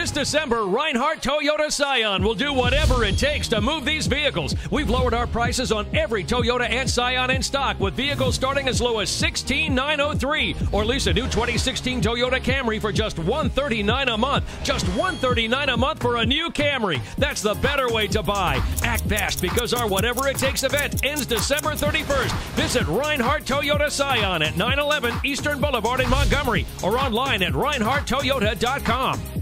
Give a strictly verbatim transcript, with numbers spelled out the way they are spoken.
This December, Reinhardt Toyota Scion will do whatever it takes to move these vehicles. We've lowered our prices on every Toyota and Scion in stock, with vehicles starting as low as sixteen thousand nine hundred three dollars. Or lease a new twenty sixteen Toyota Camry for just one hundred thirty-nine dollars a month. Just one hundred thirty-nine dollars a month for a new Camry. That's the better way to buy. Act fast, because our Whatever It Takes event ends December thirty-first. Visit Reinhardt Toyota Scion at nine eleven Eastern Boulevard in Montgomery, or online at reinhardt toyota dot com.